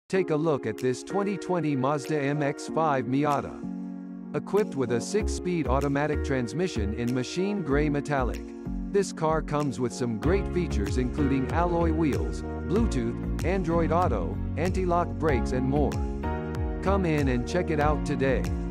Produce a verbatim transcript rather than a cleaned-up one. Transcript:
Take a look at this twenty twenty Mazda M X five Miata. Equipped with a six-speed automatic transmission in machine gray metallic. This car comes with some great features including alloy wheels, Bluetooth, Android Auto, anti-lock brakes and more. Come in and check it out today.